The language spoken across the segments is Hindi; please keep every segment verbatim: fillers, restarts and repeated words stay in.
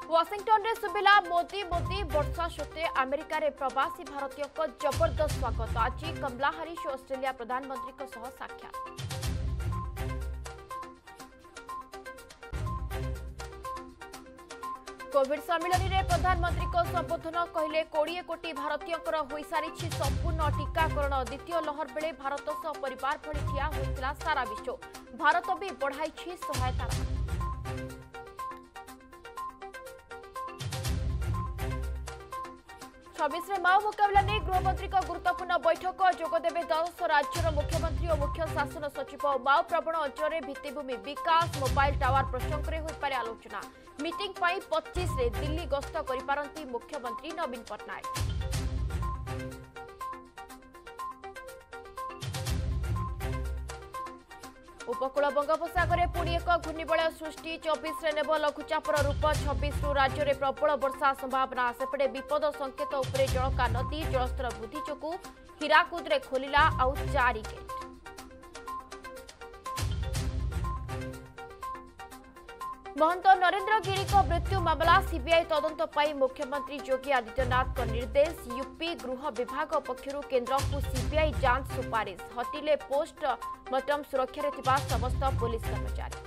वाशिंगटन रे सुबिला मोदी मोदी वर्षा सत्वे अमेरिका रे प्रवासी भारतीय को जबरदस्त स्वागत। आज कमला हारिस ऑस्ट्रेलिया प्रधानमंत्री साक्षात। कोविड सम्मिलन में प्रधानमंत्री को संबोधन कहले कोड़े कोटी भारतीय हो सारी संपूर्ण टीकाकरण। द्वितीय लहर बेले भारत सह परिवार भली ठिया होता सारा विश्व। भारत भी बढ़ाई सहायता। छब्बीस माओ मुकाबला नहीं गृहमंत्री गुरुत्वपूर्ण बैठक जोगदेवे दस राज्यर मुख्यमंत्री और मुख्य शासन सचिव। माओ प्रवण अंचल भित्तिभूमि विकास मोबाइल टावर प्रसंग में होपारे आलोचना। मीटिंग पाई पच्चीस रे दिल्ली गस्त करिपारंती मुख्यमंत्री नवीन पट्टनायक। उपकूल बंगोपसागर पुणी एक घूर्णिबलय सृष्टि। चौबीस रे नेब लघुचापर रूप। छब्बीस रु राज्य में प्रबल वर्षा संभावना। सेपटे विपद संकेत उपरे जलका नदी। जलस्तर वृद्धि जोगु हीराकुद रे खोलिला आउ चारि गेट। महंत नरेंद्र गिरी को मृत्यु मामला सीबीआई तदंत पाई मुख्यमंत्री योगी आदित्यनाथ को निर्देश। यूपी गृह विभाग पक्षरु केंद्र को सीबीआई जांच सुपारिश। हटिले पोस्ट मॉर्टम सुरक्षा रे थिबा समस्त पुलिस कर्मचारी।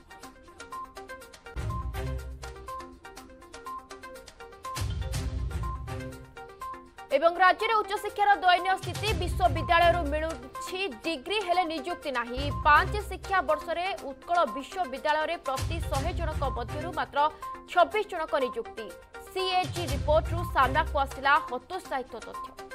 एवं राज्य में उच्चशिक्षार दयनीय स्थिति। विश्वविद्यालय मिलुछि डिग्री हेले नियुक्ति नाही। पांच शिक्षा वर्ष में उत्कल विश्वविद्यालय में प्रति सौ जनक मध्यरु मात्र छब्बीस जनक नियुक्ति। सीएजी रिपोर्ट रु सामना को आसिला हतोत्साहित तथ्य।